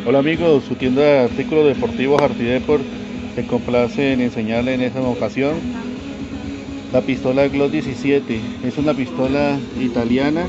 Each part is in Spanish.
Hola amigos, su tienda de artículos deportivos Artideport se complace en enseñarle en esta ocasión la pistola Glock 17. Es una pistola italiana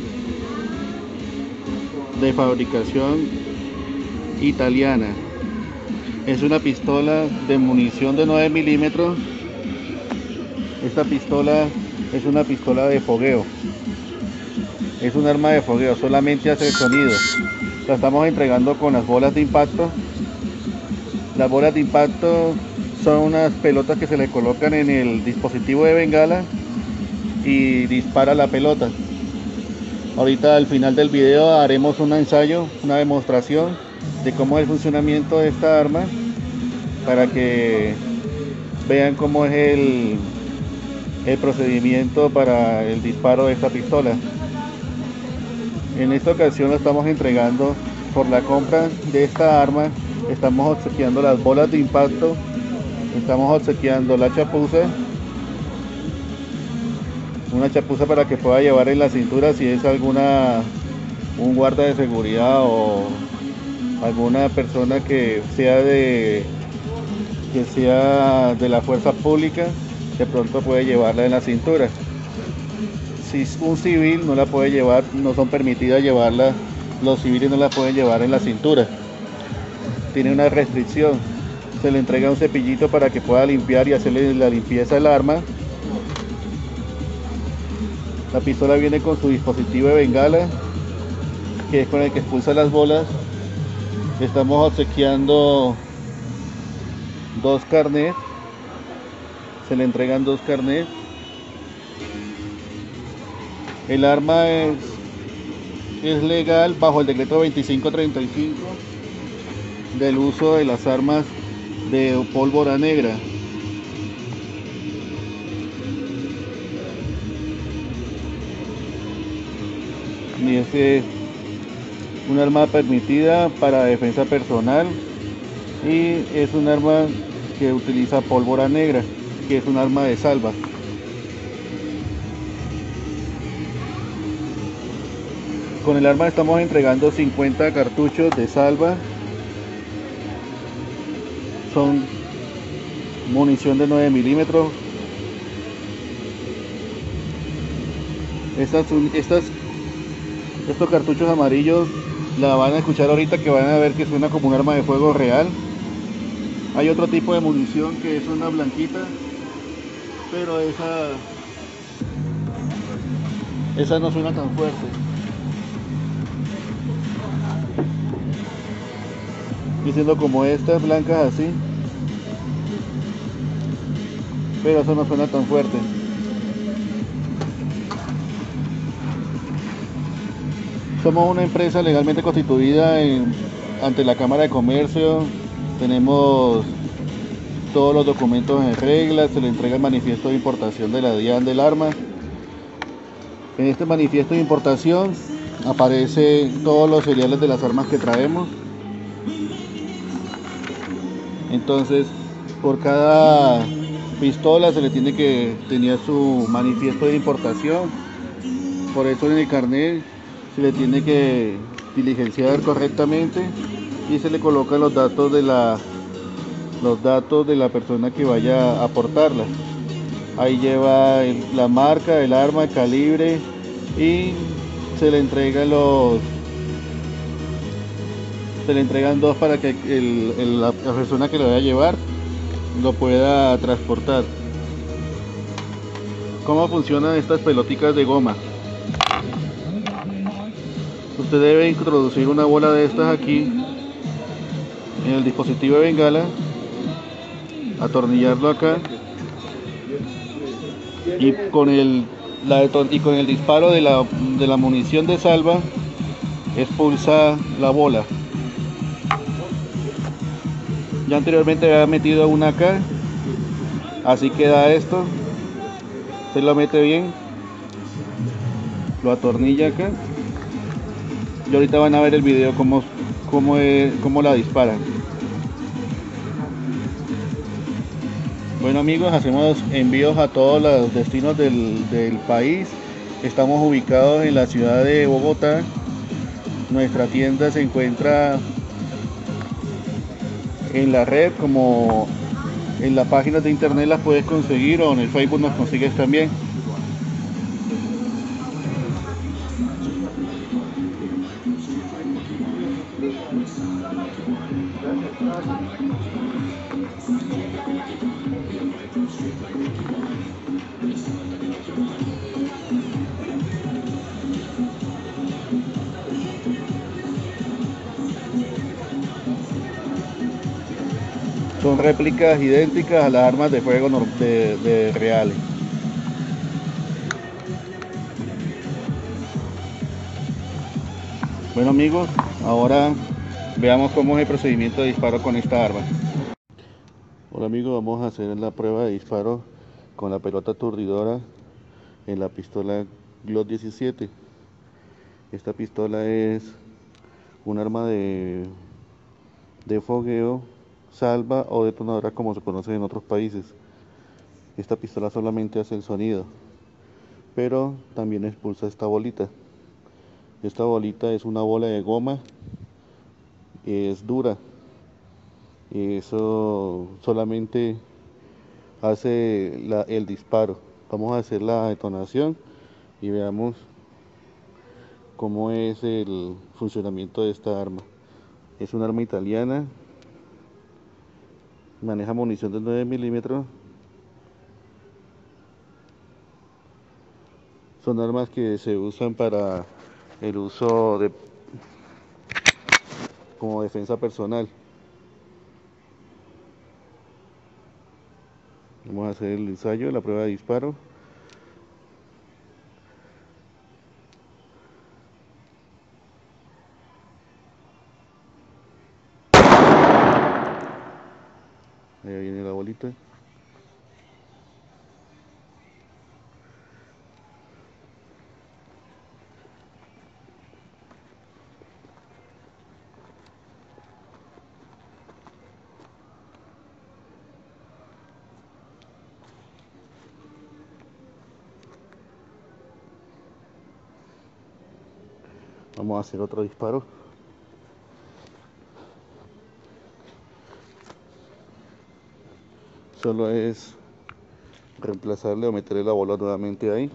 de fabricación italiana. Es una pistola de munición de 9 milímetros. Esta pistola es una pistola de fogueo. Es un arma de fogueo, solamente hace el sonido. La estamos entregando con las bolas de impacto. Las bolas de impacto son unas pelotas que se le colocan en el dispositivo de bengala y dispara la pelota. Ahorita al final del video haremos un ensayo, una demostración de cómo es el funcionamiento de esta arma para que vean cómo es el procedimiento para el disparo de esta pistola. En esta ocasión lo estamos entregando por la compra de esta arma. Estamos obsequiando las bolas de impacto, estamos obsequiando la chapuza, una chapuza para que pueda llevar en la cintura si es un guarda de seguridad o alguna persona que sea de la fuerza pública, de pronto puede llevarla en la cintura. Si es un civil no la puede llevar, no son permitidas llevarla, los civiles no la pueden llevar en la cintura. Tiene una restricción. Se le entrega un cepillito para que pueda limpiar y hacerle la limpieza al arma. La pistola viene con su dispositivo de bengala, que es con el que expulsa las bolas. Estamos obsequiando 2 carnets. Se le entregan 2 carnets. El arma es legal bajo el decreto 2535 del uso de las armas de pólvora negra. Y es un arma permitida para defensa personal y es un arma que utiliza pólvora negra, que es un arma de salva. Con el arma estamos entregando 50 cartuchos de salva. Son munición de 9 milímetros. Estos cartuchos amarillos la van a escuchar ahorita, que van a ver que suena como un arma de fuego real. Hay otro tipo de munición que es una blanquita, pero esa no suena tan fuerte. Diciendo como estas blancas así, pero eso no suena tan fuerte. Somos una empresa legalmente constituida ante la Cámara de Comercio. Tenemos todos los documentos en regla. Se le entrega el manifiesto de importación de la DIAN del arma. En este manifiesto de importación aparecen todos los seriales de las armas que traemos. Entonces, por cada pistola se le tiene que tener su manifiesto de importación. Por eso en el carnet se le tiene que diligenciar correctamente y se le colocan los datos de la persona que vaya a portarla. Ahí lleva la marca, el arma, el calibre, y se le entregan dos para que la persona que lo vaya a llevar lo pueda transportar. ¿Cómo funcionan estas pelotitas de goma? Usted debe introducir una bola de estas aquí en el dispositivo de bengala, atornillarlo acá y con el disparo de la munición de salva expulsa la bola. Ya anteriormente había metido una acá, así queda esto. Se lo mete bien, lo atornilla acá y ahorita van a ver el video cómo la disparan. Bueno amigos, hacemos envíos a todos los destinos del país. Estamos ubicados en la ciudad de Bogotá. Nuestra tienda se encuentra en la red como en las páginas de internet las puedes conseguir, o en el Facebook nos consigues también. Son réplicas idénticas a las armas de fuego de reales. Bueno amigos, ahora veamos cómo es el procedimiento de disparo con esta arma. Hola amigos, vamos a hacer la prueba de disparo con la pelota aturdidora en la pistola Glock 17. Esta pistola es un arma de fogueo, salva o detonadora, como se conoce en otros países. Esta pistola solamente hace el sonido, pero también expulsa esta bolita. Esta bolita es una bola de goma, es dura, y eso solamente hace el disparo. Vamos a hacer la detonación y veamos cómo es el funcionamiento de esta arma. Es un arma italiana, maneja munición de 9 milímetros. Son armas que se usan para el uso de como defensa personal. Vamos a hacer el ensayo, la prueba de disparo. Ahí viene la bolita. Vamos a hacer otro disparo. Solo es reemplazarle o meterle la bola nuevamente ahí.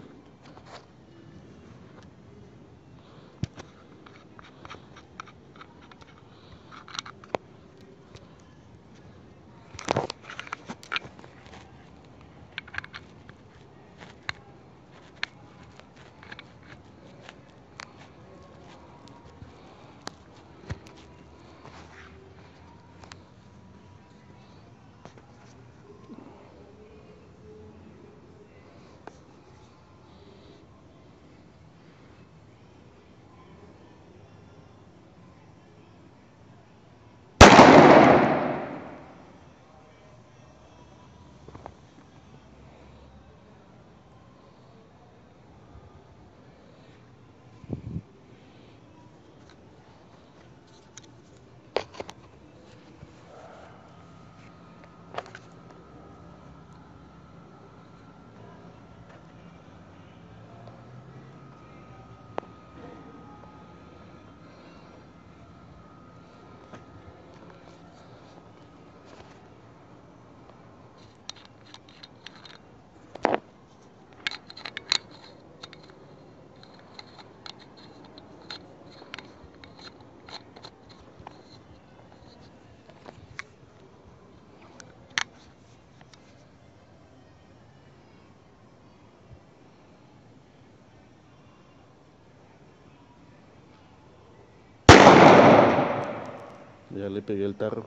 Ya le pegué el tarro.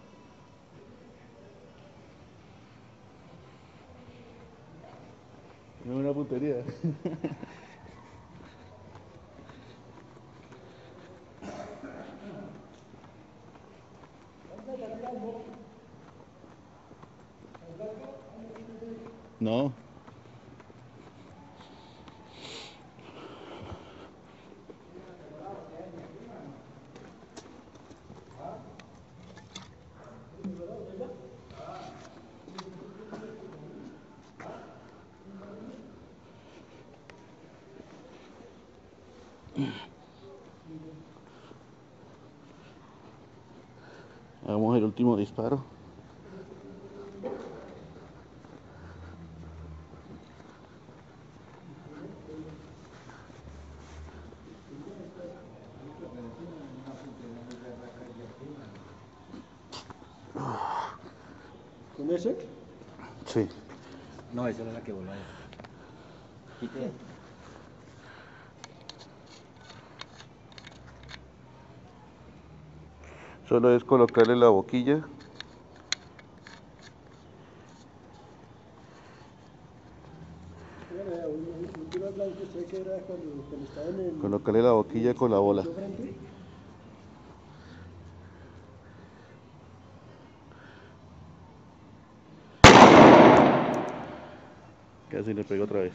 No es una puntería. No. Hagamos el último disparo. ¿Con ese? Sí. No, esa era la que volaba. Quite. Solo es colocarle la boquilla. Un tiro al blanco, ¿usted qué era cuando estaba en el... Colocarle la boquilla con la bola. frente? Casi le pego otra vez.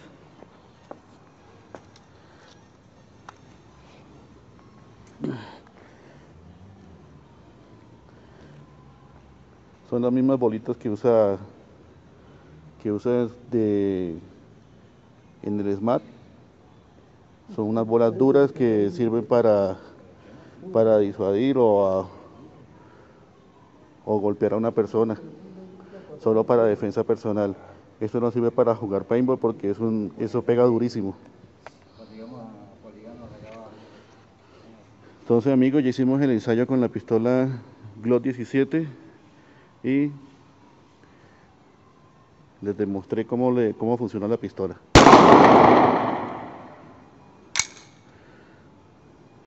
Son las mismas bolitas que usa en el SMAT. Son unas bolas duras que sirven para disuadir o golpear a una persona, solo para defensa personal. Esto no sirve para jugar paintball porque eso pega durísimo. Entonces, amigos, ya hicimos el ensayo con la pistola Glock 17 y les demostré cómo funciona la pistola.